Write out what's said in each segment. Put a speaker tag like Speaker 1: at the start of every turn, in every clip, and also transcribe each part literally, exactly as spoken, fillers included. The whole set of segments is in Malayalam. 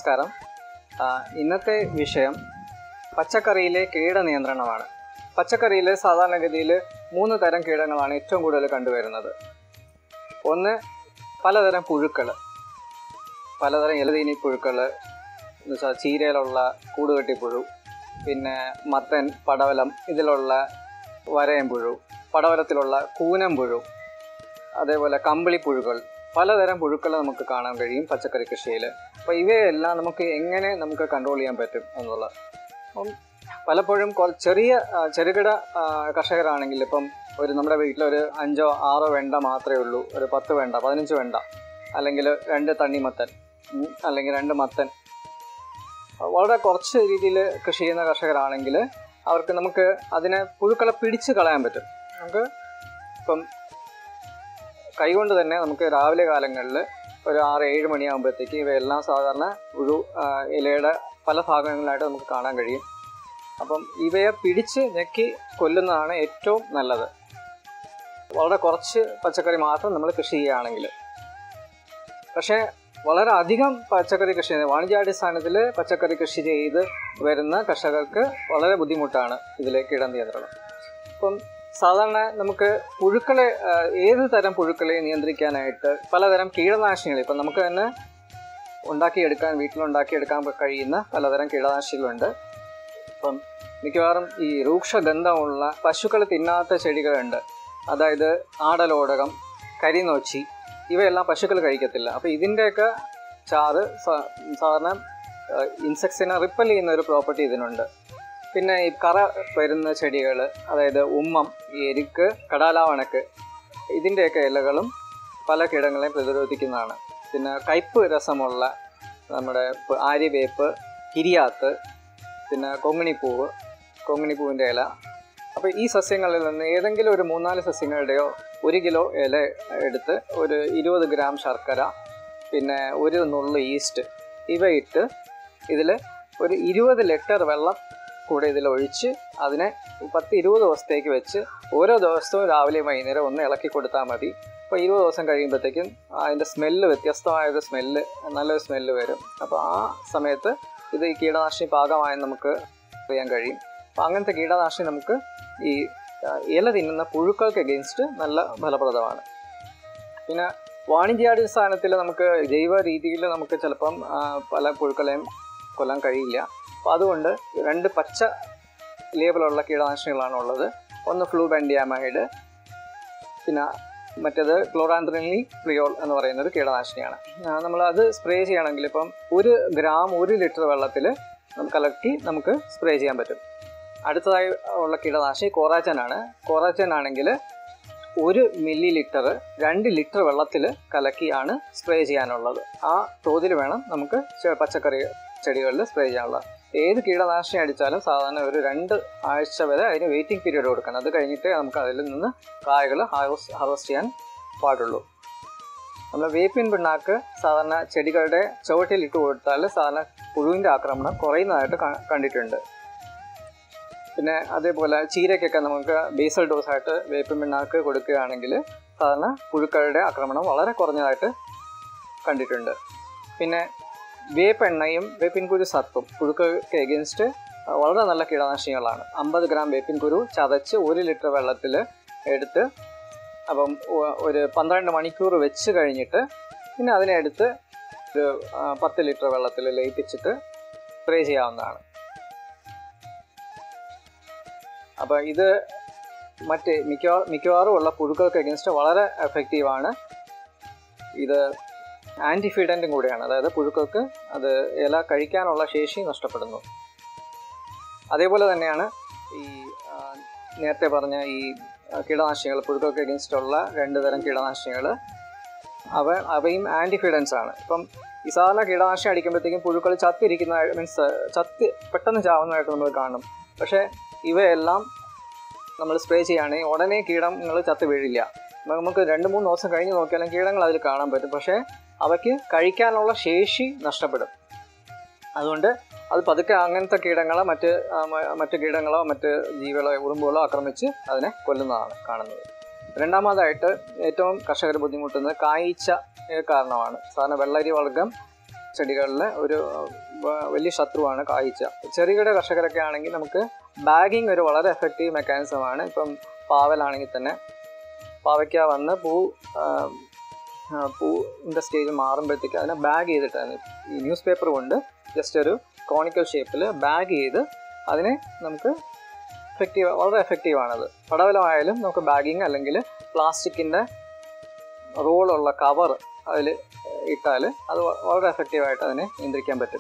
Speaker 1: നമസ്കാരം. ഇന്നത്തെ വിഷയം പച്ചക്കറിയിലെ കീടനിയന്ത്രണമാണ്. പച്ചക്കറിയിൽ സാധാരണഗതിയിൽ മൂന്ന് തരം കീടങ്ങളാണ് ഏറ്റവും കൂടുതൽ കണ്ടുവരുന്നത്. ഒന്ന് പലതരം പുഴുക്കൾ, പലതരം ഇലതീനി പുഴുക്കൾ, എന്നുവെച്ചാൽ ചീരയിലുള്ള കൂടുകെട്ടിപ്പുഴു, പിന്നെ മത്തൻ, പടവലം ഇതിലുള്ള വരയൻ പുഴു, പടവലത്തിലുള്ള കൂനം പുഴു, അതേപോലെ കമ്പിളിപ്പുഴുകൾ, പലതരം പുഴുക്കൾ നമുക്ക് കാണാൻ കഴിയും പച്ചക്കറി കൃഷിയിൽ. അപ്പോൾ ഇവയെല്ലാം നമുക്ക് എങ്ങനെ നമുക്ക് കൺട്രോൾ ചെയ്യാൻ പറ്റും എന്നുള്ളത്. അപ്പം പലപ്പോഴും ചെറിയ ചെറുകിട കർഷകരാണെങ്കിൽ ഇപ്പം ഒരു നമ്മുടെ വീട്ടിലൊരു അഞ്ചോ ആറോ വെണ്ട മാത്രമേ ഉള്ളൂ, ഒരു പത്ത് വെണ്ട, പതിനഞ്ച് വെണ്ട, അല്ലെങ്കിൽ രണ്ട് തണ്ണിമത്തൻ, അല്ലെങ്കിൽ രണ്ട് മത്തൻ, വളരെ കുറച്ച് രീതിയിൽ കൃഷി ചെയ്യുന്ന കർഷകരാണെങ്കിൽ അവർക്ക് നമുക്ക് അതിനെ പുഴുക്കളെ പിടിച്ച് കളയാൻ പറ്റും. നമുക്ക് ഇപ്പം കൈകൊണ്ട് തന്നെ നമുക്ക് രാവിലെ കാലങ്ങളിൽ ഒരു ആറ് ഏഴ് മണിയാകുമ്പോഴത്തേക്ക് ഇവയെല്ലാം സാധാരണ പുഴു ഇലയുടെ പല ഭാഗങ്ങളിലായിട്ട് നമുക്ക് കാണാൻ കഴിയും. അപ്പം ഇവയെ പിടിച്ച് ഞെക്കി കൊല്ലുന്നതാണ് ഏറ്റവും നല്ലത്, വളരെ കുറച്ച് പച്ചക്കറി മാത്രം നമ്മൾ കൃഷി ചെയ്യുകയാണെങ്കിൽ. പക്ഷേ വളരെ അധികം പച്ചക്കറി കൃഷി ചെയ്യുന്നത് വാണിജ്യാടിസ്ഥാനത്തിൽ പച്ചക്കറി കൃഷി ചെയ്ത് വരുന്ന കർഷകർക്ക് വളരെ ബുദ്ധിമുട്ടാണ് ഇതിലെ കീടനിയന്ത്രണം. അപ്പം സാധാരണ നമുക്ക് പുഴുക്കളെ, ഏത് തരം പുഴുക്കളെ നിയന്ത്രിക്കാനായിട്ട് പലതരം കീടനാശിനികൾ ഇപ്പം നമുക്ക് തന്നെ ഉണ്ടാക്കിയെടുക്കാൻ വീട്ടിലുണ്ടാക്കിയെടുക്കാൻ കഴിയുന്ന പലതരം കീടനാശിനികളുണ്ട്. ഇപ്പം മിക്കവാറും ഈ രൂക്ഷഗന്ധമുള്ള പശുക്കൾ തിന്നാത്ത ചെടികളുണ്ട്, അതായത് ആടലോടകം, കരിനോച്ചി, ഇവയെല്ലാം പശുക്കൾ കഴിക്കത്തില്ല. അപ്പോൾ ഇതിൻ്റെയൊക്കെ ചാറ് സാധാരണ ഇൻസെക്ട്സിനെ റിപ്പൽ ചെയ്യുന്ന ഒരു പ്രോപ്പർട്ടി ഇതിനുണ്ട്. പിന്നെ ഈ കറ വരുന്ന ചെടികൾ, അതായത് ഉമ്മം, എരുക്ക്, കടാലാവണക്ക്, ഇതിൻ്റെയൊക്കെ ഇലകളും പല കീടങ്ങളെയും പ്രതിരോധിക്കുന്നതാണ്. പിന്നെ കയ്പ് രസമുള്ള നമ്മുടെ ആര്യവേപ്പ്, കിരിയാത്ത്, പിന്നെ കൊങ്ങിണിപ്പൂവ്, കൊങ്ങിണിപ്പൂവിൻ്റെ ഇല. അപ്പോൾ ഈ സസ്യങ്ങളിൽ നിന്ന് ഏതെങ്കിലും ഒരു മൂന്നാല് സസ്യങ്ങളുടെയോ ഒരു കിലോ ഇല എടുത്ത് ഒരു ഇരുപത് ഗ്രാം ശർക്കര, പിന്നെ ഒരു നുള്ളു ഈസ്റ്റ്, ഇവ ഇട്ട് ഇതിൽ ഒരു ഇരുപത് ലിറ്റർ വെള്ളം കൂടെ ഇതിലൊഴിച്ച് അതിനെ പത്ത് ഇരുപത് ദിവസത്തേക്ക് വെച്ച് ഓരോ ദിവസവും രാവിലെയും വൈകുന്നേരം ഒന്ന് ഇളക്കി കൊടുത്താൽ മതി. അപ്പോൾ ഇരുപത് ദിവസം കഴിയുമ്പോഴത്തേക്കും അതിൻ്റെ സ്മെല്ല്, വ്യത്യസ്തമായൊരു സ്മെല്ല്, നല്ലൊരു സ്മെല്ല് വരും. അപ്പോൾ ആ സമയത്ത് ഇത് ഈ കീടനാശിനി പാകമായെന്ന് നമുക്ക് അറിയാൻ കഴിയും. അപ്പോൾ അങ്ങനത്തെ കീടനാശിനി നമുക്ക് ഈ ഇല തിന്നുന്ന പുഴുക്കൾക്ക് എഗെയിൻസ്റ്റ് നല്ല ഫലപ്രദമാണ്. പിന്നെ വാണിജ്യാടിസ്ഥാനത്തിൽ നമുക്ക് ജൈവ രീതിയിൽ നമുക്ക് ചിലപ്പം പല പുഴുക്കളെയും കൊല്ലാൻ കഴിയില്ല. അപ്പോൾ അതുകൊണ്ട് രണ്ട് പച്ച ലേബലുള്ള കീടനാശിനികളാണ് ഉള്ളത്. ഒന്ന് ഫ്ലൂബെൻഡിയാമൈഡ്, പിന്നെ മറ്റേത് ക്ലോറാന്ത്രിനിലി പ്രിയോൾ എന്ന് പറയുന്നൊരു കീടനാശിനിയാണ്. നമ്മളത് സ്പ്രേ ചെയ്യണമെങ്കിൽ ഇപ്പം ഒരു ഗ്രാം ഒരു ലിറ്റർ വെള്ളത്തിൽ നമുക്ക് കലക്കി നമുക്ക് സ്പ്രേ ചെയ്യാൻ പറ്റും. അടുത്തതായി ഉള്ള കീടനാശിനി കോറാച്ചനാണ്. കോറാച്ചൻ ആണെങ്കിൽ ഒരു മില്ലി ലിറ്റർ രണ്ട് ലിറ്റർ വെള്ളത്തിൽ കലക്കിയാണ് സ്പ്രേ ചെയ്യാനുള്ളത്. ആ തോതിൽ വേണം നമുക്ക് പച്ചക്കറി ചെടികളിൽ സ്പ്രേ ചെയ്യാനുള്ളത്. ഏത് കീടനാശിനി അടിച്ചാലും സാധാരണ ഒരു രണ്ട് ആഴ്ച വരെ അതിന് വെയിറ്റിംഗ് പീരീഡ് കൊടുക്കണം. അത് കഴിഞ്ഞിട്ടേ നമുക്ക് അതിൽ നിന്ന് കായകൾ ഹാർവസ്റ്റ് ഹാർവസ്റ്റ് ചെയ്യാൻ പാടുള്ളൂ. നമ്മൾ വേപ്പിൻ പിണ്ണാക്ക് സാധാരണ ചെടികളുടെ ചുവട്ടിൽ ഇട്ട് കൊടുത്താൽ സാധാരണ പുഴുവിൻ്റെ ആക്രമണം കുറയുന്നതായിട്ട് കണ്ടിട്ടുണ്ട്. പിന്നെ അതേപോലെ ചീരയ്ക്കൊക്കെ നമുക്ക് ബേസൽ ഡോസായിട്ട് വേപ്പിൻ പിണ്ണാക്ക് കൊടുക്കുകയാണെങ്കിൽ സാധാരണ പുഴുക്കളുടെ ആക്രമണം വളരെ കുറഞ്ഞതായിട്ട് കണ്ടിട്ടുണ്ട്. പിന്നെ വേപ്പെണ്ണയും വേപ്പിൻ കുരു സത്തും പുഴുക്കൾക്ക് എഗെയിൻസ്റ്റ് വളരെ നല്ല കീടനാശിനികളാണ്. അമ്പത് ഗ്രാം വേപ്പിൻ കുരു ചതച്ച് ഒരു ലിറ്റർ വെള്ളത്തിൽ എടുത്ത് അപ്പം ഒരു പന്ത്രണ്ട് മണിക്കൂർ വെച്ച് കഴിഞ്ഞിട്ട് പിന്നെ അതിനെ എടുത്ത് ഒരു പത്ത് ലിറ്റർ വെള്ളത്തിൽ ലയിപ്പിച്ചിട്ട് സ്പ്രേ ചെയ്യാവുന്നതാണ്. അപ്പോൾ ഇത് മറ്റ് മിക്കവാ മിക്കവാറും ഉള്ള പുഴുക്കൾക്ക് എഗെയിൻസ്റ്റ് വളരെ എഫക്റ്റീവാണ്. ഇത് ആൻറ്റിഫീഡൻറ്റും കൂടിയാണ്, അതായത് പുഴുക്കൾക്ക് അത് ഇല കഴിക്കാനുള്ള ശേഷി നഷ്ടപ്പെടുന്നു. അതേപോലെ തന്നെയാണ് ഈ നേരത്തെ പറഞ്ഞ ഈ കീടനാശിനികൾ, പുഴുക്കൾക്ക് എഗെയിൻസ്റ്റുള്ള രണ്ട് തരം കീടനാശിനികൾ, അവ അവയും ആൻറ്റിഫീഡൻസ് ആണ്. ഇപ്പം ഈ സാധാരണ കീടനാശിനി അടിക്കുമ്പോഴത്തേക്കും പുഴുക്കൾ ചത്തിരിക്കുന്ന, മീൻസ് ചത്ത് പെട്ടെന്ന് ചാവുന്നതായിട്ട് നമ്മൾ കാണും. പക്ഷേ ഇവയെല്ലാം നമ്മൾ സ്പ്രേ ചെയ്യുകയാണെങ്കിൽ ഉടനെ കീടങ്ങൾ ചത്ത് വീഴില്ല. നമുക്ക് രണ്ട് മൂന്ന് ദിവസം കഴിഞ്ഞ് നോക്കിയാലും കീടങ്ങൾ അതിൽ കാണാൻ പറ്റും, പക്ഷേ അവയ്ക്ക് കഴിക്കാനുള്ള ശേഷി നഷ്ടപ്പെടും. അതുകൊണ്ട് അത് പതുക്കെ അങ്ങനത്തെ കീടങ്ങളോ മറ്റ് മറ്റ് കീടങ്ങളോ മറ്റ് ജീവികളോ ഉറുമ്പുകളോ ആക്രമിച്ച് അതിനെ കൊല്ലുന്നതാണ് കാണുന്നത്. രണ്ടാമതായിട്ട് ഏറ്റവും കർഷകർ ബുദ്ധിമുട്ടുന്നത് കായ്ച്ച കാരണമാണ്. സാധാരണ വെള്ളരി വർഗ്ഗം ചെടികളിലെ ഒരു വലിയ ശത്രുവാണ് കായ്ച്ച. ചെറുകിട കർഷകരൊക്കെ ആണെങ്കിൽ നമുക്ക് ബാഗിങ് ഒരു വളരെ എഫക്റ്റീവ് മെക്കാനിസമാണ്. ഇപ്പം പാവലാണെങ്കിൽ തന്നെ പാവയ്ക്ക വന്ന് പൂ പൂവിൻ്റെ സ്റ്റേജ് മാറുമ്പോഴത്തേക്ക് അതിനെ ബാഗ് ചെയ്തിട്ടാണ് ഈ ന്യൂസ് പേപ്പർ കൊണ്ട് ജസ്റ്റ് ഒരു കോണിക്കൽ ഷേപ്പിൽ ബാഗ് ചെയ്ത് അതിനെ നമുക്ക് എഫക്റ്റീവ് വളരെ എഫക്റ്റീവാണത്. പടവലമായാലും നമുക്ക് ബാഗിങ് അല്ലെങ്കിൽ പ്ലാസ്റ്റിക്കിൻ്റെ റോളുള്ള കവർ അതിൽ ഇട്ടാൽ അത് വളരെ എഫക്റ്റീവായിട്ട് അതിനെ നിയന്ത്രിക്കാൻ പറ്റും.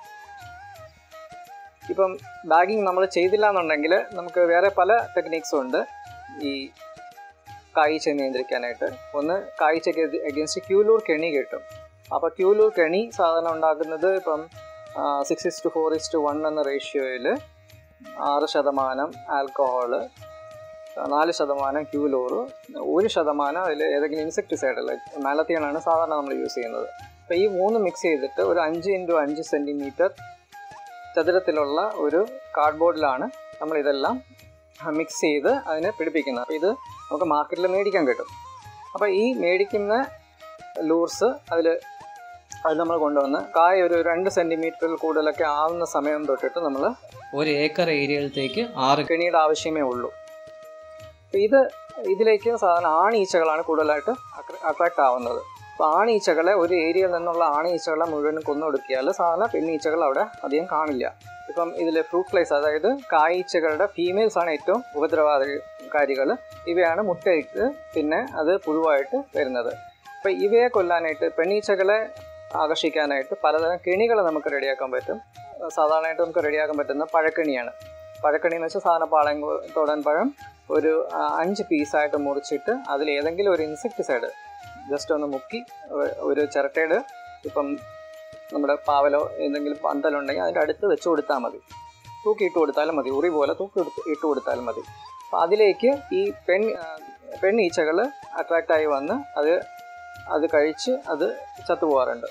Speaker 1: ഇപ്പം ബാഗിങ് നമ്മൾ ചെയ്തില്ല എന്നുണ്ടെങ്കിൽ നമുക്ക് വേറെ പല ടെക്നിക്സും ഉണ്ട് ഈ കായ്ച്ച നിയന്ത്രിക്കാനായിട്ട്. ഒന്ന്, കായ്ച്ചയ്ക്ക് എഗൻസ്റ്റ് ക്യൂലൂർ കെണി കിട്ടും. അപ്പോൾ ക്യൂലൂർ കെണി സാധാരണ ഉണ്ടാക്കുന്നത് ഇപ്പം six is to four is to one എന്ന റേഷ്യോയിൽ ആറ് ശതമാനം ആൽക്കഹോള്, നാല് ശതമാനം ക്യൂലോറ്, ഒരു ശതമാനം അതിൽ ഏതെങ്കിലും ഇൻസെക്ടിസൈഡ് ലൈക്ക് മാലത്തിയണാണ് സാധാരണ നമ്മൾ യൂസ് ചെയ്യുന്നത്. അപ്പോൾ ഈ മൂന്ന് മിക്സ് ചെയ്തിട്ട് ഒരു അഞ്ച് ഇൻറ്റു അഞ്ച് സെൻറ്റിമീറ്റർ ചതുരത്തിലുള്ള ഒരു കാർഡ്ബോർഡിലാണ് നമ്മളിതെല്ലാം മിക്സ് ചെയ്ത് അതിനെ പിടിപ്പിക്കുന്നത്. അപ്പോൾ ഇത് നമുക്ക് മാർക്കറ്റിൽ മേടിക്കാൻ കിട്ടും. അപ്പോൾ ഈ മേടിക്കുന്ന ലൂർസ് അതിൽ അത് നമ്മൾ കൊണ്ടുവന്ന് കായ ഒരു രണ്ട് സെൻറ്റിമീറ്ററിൽ കൂടുതലൊക്കെ ആവുന്ന സമയം തൊട്ടിട്ട് നമ്മൾ ഒരു ഏക്കർ ഏരിയയിലേക്ക് ആറ് കെണിയുടെ ആവശ്യമേ ഉള്ളൂ. അപ്പോൾ ഇത് ഇതിലേക്ക് സാധാരണ ആണീച്ചകളാണ് കൂടുതലായിട്ട് അട്രാക്റ്റ് ആവുന്നത്. അപ്പോൾ ആണീച്ചകളെ ഒരു ഏരിയയിൽ നിന്നുള്ള ആണീച്ചകളെ മുഴുവനും കൊന്നൊടുക്കിയാൽ സാധാരണ പെണ്ണീച്ചകൾ അവിടെ അധികം കാണില്ല. ഇപ്പം ഇതിൽ ഫ്രൂട്ട് ഫ്ലൈസ്, അതായത് കായ്ച്ചകളുടെ ഫീമെയിൽസാണ് ഏറ്റവും ഉപദ്രവകാരികൾ. ഇവയാണ് മുട്ടയിട്ട് പിന്നെ അത് പുഴുവായിട്ട് വരുന്നത്. അപ്പോൾ ഇവയെ കൊല്ലാനായിട്ട് പെണ്ണീച്ചകളെ ആകർഷിക്കാനായിട്ട് പലതരം കെണികൾ നമുക്ക് റെഡിയാക്കാൻ പറ്റും. സാധാരണയായിട്ട് നമുക്ക് റെഡിയാക്കാൻ പറ്റുന്ന പഴക്കണിയാണ്. പഴക്കണി എന്ന് വെച്ചാൽ സാധാരണ പാളയം തോടൻ പഴം ഒരു അഞ്ച് പീസായിട്ട് മുറിച്ചിട്ട് അതിൽ ഏതെങ്കിലും ഒരു ഇൻസെക്ടിസൈഡ് ജസ്റ്റ് ഒന്ന് മുക്കി ഒരു ചിരട്ടയുടെ ഇപ്പം നമ്മുടെ പാവലോ എന്തെങ്കിലും പന്തലുണ്ടെങ്കിൽ അതിൻ്റെ അടുത്ത് വെച്ച് കൊടുത്താൽ മതി. തൂക്കി ഇട്ട് കൊടുത്താലും മതി, ഉറി പോലെ തൂക്കി ഇട്ട് കൊടുത്താലും മതി. അപ്പോൾ അതിലേക്ക് ഈ പെൺ പെണ്ണീച്ചകൾ അട്രാക്റ്റായി വന്ന് അത് അത് കഴിച്ച് അത് ചത്തുപോകാറുണ്ട്.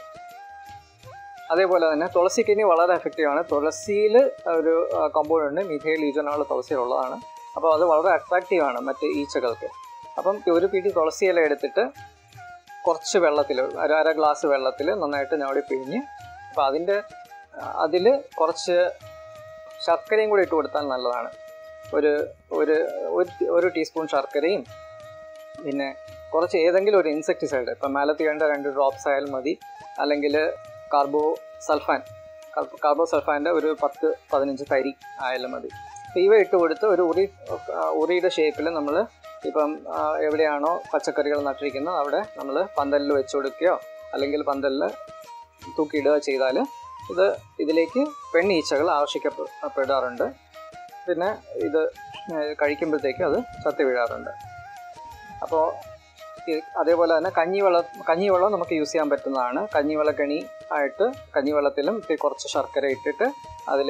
Speaker 1: അതേപോലെ തന്നെ തുളസിക്കഞ്ഞി വളരെ എഫക്റ്റീവാണ്. തുളസിയിൽ ഒരു കോമ്പൗണ്ട് ഉണ്ട്, മിഥൈൽ യൂജനോൾ തുളസിയിലുള്ളതാണ്. അപ്പോൾ അത് വളരെ അട്രാക്റ്റീവാണ് മറ്റ് ഈച്ചകൾക്ക്. അപ്പം ഒരു പിടി തുളസി ഇല എടുത്തിട്ട് കുറച്ച് വെള്ളത്തിൽ ഒരു അര ഗ്ലാസ് വെള്ളത്തിൽ നന്നായിട്ട് ഞവടി പിഴിഞ്ഞ് അപ്പോൾ അതിൻ്റെ അതിൽ കുറച്ച് ശർക്കരയും കൂടി ഇട്ട് കൊടുത്താൽ നല്ലതാണ്. ഒരു ഒരു ഒരു ടീസ്പൂൺ ശർക്കരയും പിന്നെ കുറച്ച് ഏതെങ്കിലും ഒരു ഇൻസെക്ടിസൈഡ്, ഇപ്പം മാലത്തിയൻ്റെ രണ്ട് ഡ്രോപ്സ് ആയാലും മതി, അല്ലെങ്കിൽ കാർബോ സൾഫാൻ കാർബോ സൾഫാൻ്റെ ഒരു പത്ത് പതിനഞ്ച് തരി ആയാലും മതി. അപ്പോൾ ഇവ ഇട്ട് കൊടുത്ത് ഒരു ഉറി ഉറിയുടെ ഷേപ്പിൽ നമ്മൾ ഇപ്പം എവിടെയാണോ പച്ചക്കറികൾ നട്ടിരിക്കുന്നത് അവിടെ നമ്മൾ പന്തലിൽ വെച്ച് കൊടുക്കുകയോ അല്ലെങ്കിൽ പന്തലിൽ തൂക്കിയിടുകയോ ചെയ്താൽ ഇത് ഇതിലേക്ക് പെണ്ണീച്ചകൾ ആകർഷിക്കപ്പെടാറുണ്ട്. പിന്നെ ഇത് കഴിക്കുമ്പോഴത്തേക്ക് അത് ചത്തി വീഴാറുണ്ട്. അപ്പോൾ അതേപോലെ തന്നെ കഞ്ഞിവെള്ളം കഞ്ഞിവെള്ളം നമുക്ക് യൂസ് ചെയ്യാൻ പറ്റുന്നതാണ്. കഞ്ഞിവെള്ളക്കണി ആയിട്ട് കഞ്ഞിവെള്ളത്തിലും കുറച്ച് ശർക്കര ഇട്ടിട്ട് അതിൽ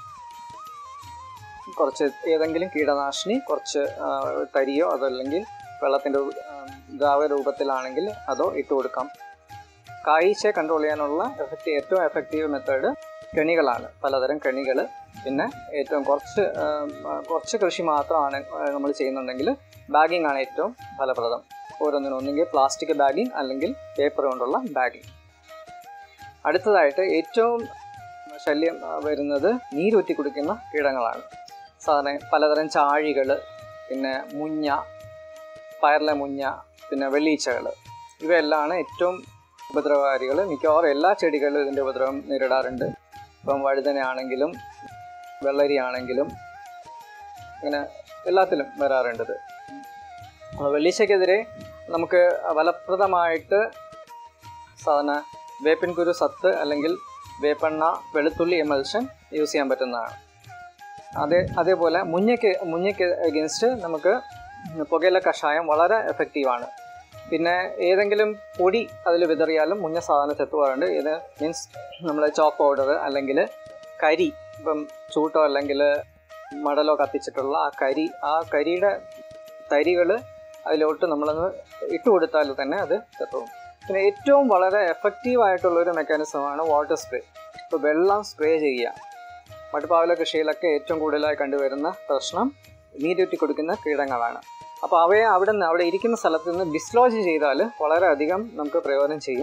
Speaker 1: കുറച്ച് ഏതെങ്കിലും കീടനാശിനി കുറച്ച് തരിയോ അതല്ലെങ്കിൽ വെള്ളത്തിൻ്റെ ദ്രാവക രൂപത്തിലാണെങ്കിൽ അതോ ഇട്ട് കൊടുക്കാം. കായ്ച്ചയെ കൺട്രോൾ ചെയ്യാനുള്ള എഫക്റ്റീവ് ഏറ്റവും എഫക്റ്റീവ് മെത്തേഡ് കെണികളാണ്, പലതരം കെണികൾ. പിന്നെ ഏറ്റവും കുറച്ച് കുറച്ച് കൃഷി മാത്രമാണ് നമ്മൾ ചെയ്യുന്നുണ്ടെങ്കിൽ ബാഗിംഗ് ആണ് ഏറ്റവും ഫലപ്രദം. ഓരോന്നിനും ഒന്നെങ്കിൽ പ്ലാസ്റ്റിക് ബാഗിംഗ് അല്ലെങ്കിൽ പേപ്പർ കൊണ്ടുള്ള ബാഗിംഗ്. അടുത്തതായിട്ട് ഏറ്റവും ശല്യം വരുന്നത് നീരൂറ്റി കുടിക്കുന്ന കീടങ്ങളാണ്. സാധാരണ പലതരം ചാഴികൾ, പിന്നെ മുഞ്ഞ, പയറിലെ മുഞ്ഞ, പിന്നെ വെള്ളീച്ചകൾ, ഇവയെല്ലാമാണ് ഏറ്റവും ഉപദ്രവകാരികൾ. മിക്കവാറും എല്ലാ ചെടികളിലും ഇതിൻ്റെ ഉപദ്രവം നേരിടാറുണ്ട്. ഇപ്പം വഴുതനയാണെങ്കിലും വെള്ളരി ആണെങ്കിലും അങ്ങനെ എല്ലാത്തിലും വരാറുണ്ടത്. വെള്ളീച്ചയ്ക്കെതിരെ നമുക്ക് ഫലപ്രദമായിട്ട് സാധാരണ വേപ്പിൻ കുരു സത്ത് അല്ലെങ്കിൽ വേപ്പെണ്ണ വെളുത്തുള്ളി എമൽഷൻ യൂസ് ചെയ്യാൻ പറ്റുന്നതാണ്. അതേ അതേപോലെ മുഞ്ഞയ്ക്ക് മുഞ്ഞയ്ക്ക് എഗെയിൻസ്റ്റ് നമുക്ക് പുകയില കഷായം വളരെ എഫക്റ്റീവാണ്. പിന്നെ ഏതെങ്കിലും പൊടി അതിൽ വിതറിയാലും മുഞ്ഞ സാധാരണ ചെത്തുപോകാറുണ്ട്. ഇത് മീൻസ് നമ്മൾ ചോപ്പ് പൗഡർ അല്ലെങ്കിൽ കരി, ഇപ്പം ചൂട്ടോ അല്ലെങ്കിൽ മടലോ കത്തിച്ചിട്ടുള്ള ആ കരി, ആ കരിയുടെ തരികൾ അതിലോട്ട് നമ്മളൊന്ന് ഇട്ട് കൊടുത്താൽ തന്നെ അത് ചെത്തുപോകും. പിന്നെ ഏറ്റവും വളരെ എഫക്റ്റീവായിട്ടുള്ളൊരു മെക്കാനിസമാണ് വാട്ടർ സ്പ്രേ. ഇപ്പോൾ വെള്ളം സ്പ്രേ ചെയ്യുക. മട്ടുപ്പാവല കൃഷിയിലൊക്കെ ഏറ്റവും കൂടുതലായി കണ്ടുവരുന്ന പ്രശ്നം നീരൂറ്റി കൊടുക്കുന്ന കീടങ്ങളാണ്. അപ്പോൾ അവയെ അവിടെ നിന്ന് അവിടെ ഇരിക്കുന്ന സ്ഥലത്ത് നിന്ന് ഡിസ്ലോജ് ചെയ്താൽ വളരെയധികം നമുക്ക് പ്രയോജനം ചെയ്യും.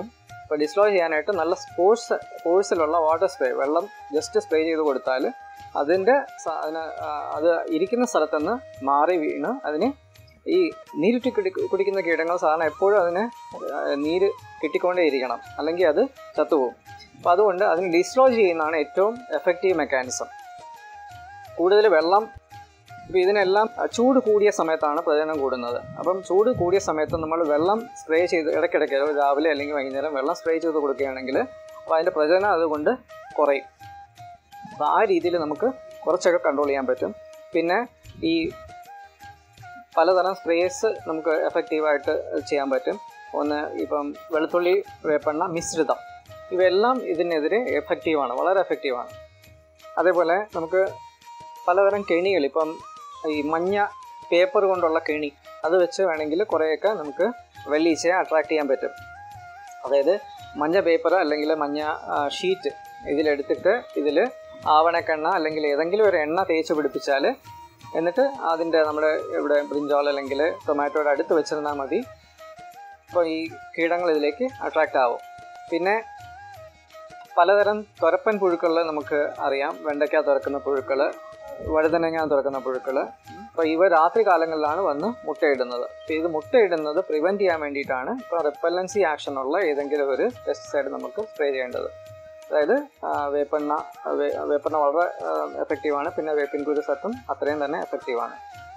Speaker 1: അപ്പോൾ ഡിസ്ലോയ് ചെയ്യാനായിട്ട് നല്ല ഫോഴ്സ് ഫോഴ്സിലുള്ള വാട്ടർ സ്പ്രേ, വെള്ളം ജസ്റ്റ് സ്പ്രേ ചെയ്ത് കൊടുത്താൽ അതിൻ്റെ അതിന് അത് ഇരിക്കുന്ന സ്ഥലത്തുനിന്ന് മാറി വീണ് അതിന് ഈ നീരുറ്റി കുടി കുടിക്കുന്ന കീടങ്ങൾ സാധാരണ എപ്പോഴും അതിന് നീര് കിട്ടിക്കൊണ്ടേ ഇരിക്കണം, അല്ലെങ്കിൽ അത് ചത്തുപോകും. അപ്പോൾ അതുകൊണ്ട് അതിന് ഡിസ്ലോയ് ചെയ്യുന്നതാണ് ഏറ്റവും എഫക്റ്റീവ് മെക്കാനിസം. കൂടുതൽ വെള്ളം ഇപ്പോൾ ഇതിനെല്ലാം ചൂട് കൂടിയ സമയത്താണ് പ്രജനനം കൂടുന്നത്. അപ്പം ചൂട് കൂടിയ സമയത്ത് നമ്മൾ വെള്ളം സ്പ്രേ ചെയ്ത് ഇടയ്ക്കിടയ്ക്ക് രാവിലെ അല്ലെങ്കിൽ വൈകുന്നേരം വെള്ളം സ്പ്രേ ചെയ്ത് കൊടുക്കുകയാണെങ്കിൽ അപ്പോൾ അതിൻ്റെ പ്രജനനം അതുകൊണ്ട് കുറയും. അപ്പോൾ ആ രീതിയിൽ നമുക്ക് കുറച്ചൊക്കെ കൺട്രോൾ ചെയ്യാൻ പറ്റും. പിന്നെ ഈ പലതരം സ്പ്രേസ് നമുക്ക് എഫക്റ്റീവായിട്ട് ചെയ്യാൻ പറ്റും. ഒന്ന് ഇപ്പം വെളുത്തുള്ളി വേപ്പെണ്ണ മിശ്രിതം, ഇവയെല്ലാം ഇതിനെതിരെ എഫക്റ്റീവാണ്, വളരെ എഫക്റ്റീവാണ്. അതേപോലെ നമുക്ക് പലതരം കെണികൾ, ഇപ്പം ഈ മഞ്ഞ പേപ്പർ കൊണ്ടുള്ള കെണി, അത് വെച്ച് വേണമെങ്കിൽ കുറേയൊക്കെ നമുക്ക് വെള്ളീച്ചയെ അട്രാക്റ്റ് ചെയ്യാൻ പറ്റും. അതായത് മഞ്ഞ പേപ്പർ അല്ലെങ്കിൽ മഞ്ഞ ഷീറ്റ് ഇതിലെടുത്തിട്ട് ഇതിൽ ആവണക്കെണ്ണ അല്ലെങ്കിൽ ഏതെങ്കിലും ഒരു എണ്ണ തേച്ച് പിടിപ്പിച്ചാൽ എന്നിട്ട് അതിൻ്റെ നമ്മുടെ ഇവിടെ ബ്രിഞ്ചോൾ അല്ലെങ്കിൽ ടൊമാറ്റോയുടെ അടുത്ത് വെച്ചിരുന്നാൽ മതി. അപ്പോൾ ഈ കീടങ്ങൾ ഇതിലേക്ക് അട്രാക്റ്റ് ആവും. പിന്നെ പലതരം തുരപ്പൻ പുഴുക്കൾ നമുക്ക് അറിയാം. വെണ്ടയ്ക്ക തുറക്കുന്ന പുഴുക്കൾ, വഴുതനങ്ങ തുറക്കുന്ന പുഴുക്കൾ. അപ്പോൾ ഇവ രാത്രി കാലങ്ങളിലാണ് വന്ന് മുട്ടയിടുന്നത്. അപ്പോൾ ഇത് മുട്ടയിടുന്നത് പ്രിവെൻറ്റ് ചെയ്യാൻ വേണ്ടിയിട്ടാണ് ഇപ്പോൾ റിപ്പല്ലൻസി ആക്ഷനുള്ള ഏതെങ്കിലും ഒരു പെസ്റ്റിസൈഡ് നമുക്ക് സ്പ്രേ ചെയ്യേണ്ടത്. അതായത് വേപ്പെണ്ണ വേപ്പെണ്ണ വളരെ എഫക്റ്റീവാണ്. പിന്നെ വേപ്പിൻ കുരു സത്തും അത്രയും തന്നെ എഫക്റ്റീവാണ്.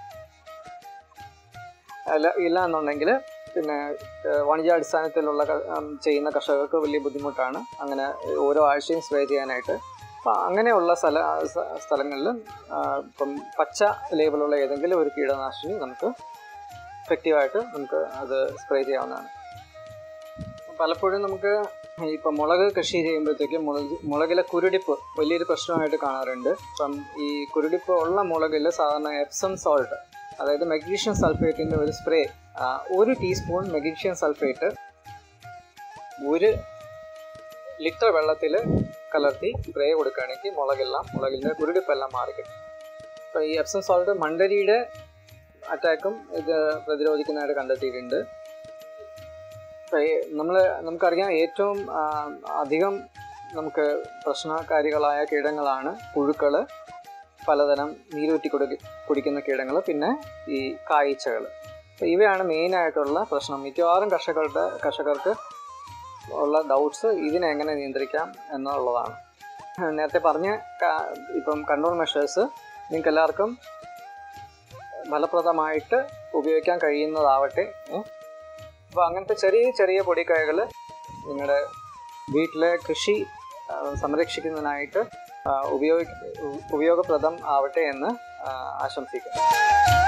Speaker 1: അല്ല ഇല്ല എന്നുണ്ടെങ്കിൽ പിന്നെ വാണിജ്യാടിസ്ഥാനത്തിലുള്ള ചെയ്യുന്ന കർഷകർക്ക് വലിയ ബുദ്ധിമുട്ടാണ് അങ്ങനെ ഓരോ ആഴ്ചയും സ്പ്രേ ചെയ്യാനായിട്ട്. അപ്പം അങ്ങനെയുള്ള സ്ഥല സ്ഥലങ്ങളിൽ ഇപ്പം പച്ച ലേബലുള്ള ഏതെങ്കിലും ഒരു കീടനാശിനി നമുക്ക് എഫക്റ്റീവായിട്ട് നമുക്ക് അത് സ്പ്രേ ചെയ്യാവുന്നതാണ്. പലപ്പോഴും നമുക്ക് ഇപ്പം മുളക് കൃഷി ചെയ്യുമ്പോഴത്തേക്കും മുളക് മുളകിലെ കുരുടിപ്പ് വലിയൊരു പ്രശ്നമായിട്ട് കാണാറുണ്ട്. ഇപ്പം ഈ കുരുടിപ്പ് ഉള്ള മുളകിൽ സാധാരണ എപ്സം സോൾട്ട്, അതായത് മെഗ്നീഷ്യം സൾഫേറ്റിൻ്റെ ഒരു സ്പ്രേ, ഒരു ടീസ്പൂൺ മെഗ്നീഷ്യം സൾഫേറ്റ് ഒരു ലിറ്റർ വെള്ളത്തിൽ കലർത്തി സ്പ്രേ കൊടുക്കുകയാണെങ്കിൽ മുളകെല്ലാം മുളകിൻ്റെ കുരുടിപ്പെല്ലാം മാറിക്കിട്ടും. അപ്പോൾ ഈ എപ്സം സോൾട്ട് മണ്ടരിയുടെ അറ്റാക്കും ഇത് പ്രതിരോധിക്കുന്നതായിട്ട് കണ്ടെത്തിയിട്ടുണ്ട്. നമ്മൾ നമുക്കറിയാം ഏറ്റവും അധികം നമുക്ക് പ്രശ്നകാരികളായ കീടങ്ങളാണ് പുഴുക്കൾ, പലതരം നീരൂറ്റി കുടി കുടിക്കുന്ന കീടങ്ങൾ, പിന്നെ ഈ കായ്ച്ചകൾ. അപ്പോൾ ഇവയാണ് മെയിനായിട്ടുള്ള പ്രശ്നം. മിക്കവാറും കർഷകരുടെ കർഷകർക്ക് ഉള്ള ഡൗട്ട്സ് ഇതിനെ എങ്ങനെ നിയന്ത്രിക്കാം എന്നുള്ളതാണ്. നേരത്തെ പറഞ്ഞ ഇപ്പം കൺട്രോൾ മെഷേഴ്സ് നിങ്ങൾക്ക് എല്ലാവർക്കും ഫലപ്രദമായിട്ട് ഉപയോഗിക്കാൻ കഴിയുന്നതാവട്ടെ. അപ്പോൾ അങ്ങനത്തെ ചെറിയ ചെറിയ പൊടിക്കൈകൾ നിങ്ങളുടെ വീട്ടിലെ കൃഷി സംരക്ഷിക്കുന്നതിനായിട്ട് ഉപയോഗ ഉപയോഗപ്രദം ആവട്ടെ എന്ന് ആശംസിക്കുന്നു.